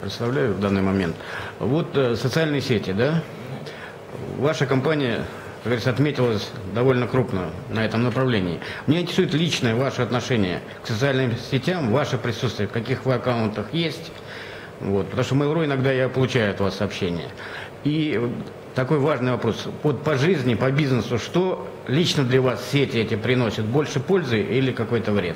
Представляю в данный момент. Вот социальные сети, да? Ваша компания, как говорится, отметилась довольно крупно на этом направлении. Меня интересует личное ваше отношение к социальным сетям, ваше присутствие, в каких вы аккаунтах есть. Вот, потому что Mail.ru иногда я получаю от вас сообщения. И такой важный вопрос. Вот по жизни, по бизнесу, что лично для вас сети эти приносят? Больше пользы или какой-то вред?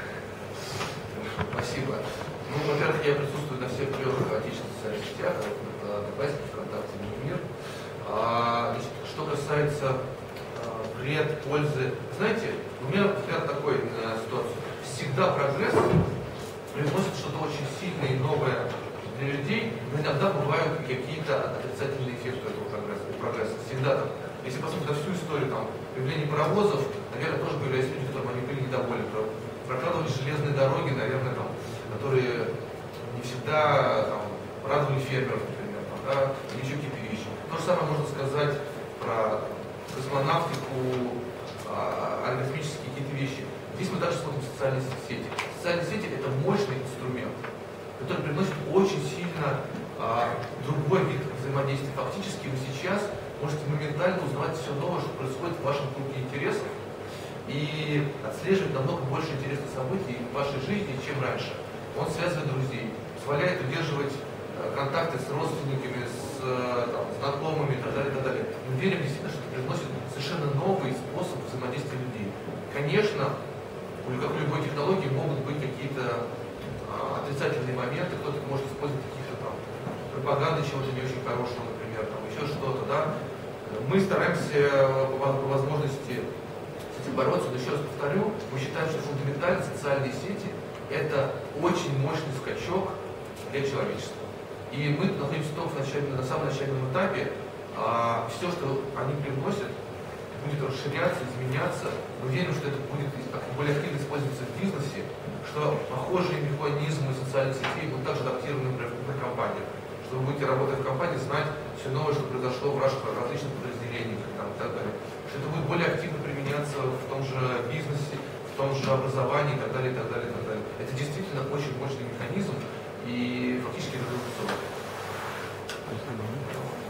Спасибо. Ну, во-первых, я присутствую на всех трех отечественных социальных сетях, Одноклассники, ВКонтакте, Мир. Что касается вред, пользы, знаете, у меня взгляд такой на ситуацию. Всегда прогресс приносит что-то очень сильное и новое для людей, но иногда бывают какие-то отрицательные эффекты этого прогресса. Всегда там. Если посмотреть на всю историю там, появления паровозов, наверное, тоже появляются люди, которым они были недовольны. Прокладывались железные дороги, наверное, там, которые не всегда там, радовали фермеров, например, там, да, или еще какие-то вещи. То же самое можно сказать про космонавтику, алгоритмические какие-то вещи. Здесь мы также смотрим социальные сети. Социальные сети – это мощный инструмент, который приносит очень сильно другой вид взаимодействия. Фактически вы сейчас можете моментально узнавать все новое, что происходит в вашем круге интересов, и отслеживать намного больше интересных событий в вашей жизни, чем раньше. Он связывает друзей, позволяет удерживать контакты с родственниками, с знакомыми и так далее, и так далее. Мы верим действительно, что это приносит совершенно новый способ взаимодействия людей. Конечно, как у любой технологии могут быть какие-то отрицательные моменты, кто-то может использовать какие-то там пропаганды чего-то не очень хорошего, например, там еще что-то, да. Мы стараемся по возможности бороться, но еще раз повторю, мы считаем, что фундаментально социальные сети – это очень мощный скачок для человечества. И мы находимся только на самом начальном этапе. Все, что они привносят, будет расширяться, изменяться. Мы верим, что это будет более активно использоваться в бизнесе, что похожие механизмы социальных сетей будут также адаптированы, например, на компаниях. Что вы будете, работая в компании, знать все новое, что произошло в ваших различных подразделениях и так далее. Что это будет более активно применяться в том же бизнесе, в том же образовании и так далее, и так далее, и так далее. Это действительно очень мощный механизм и фактически революционный.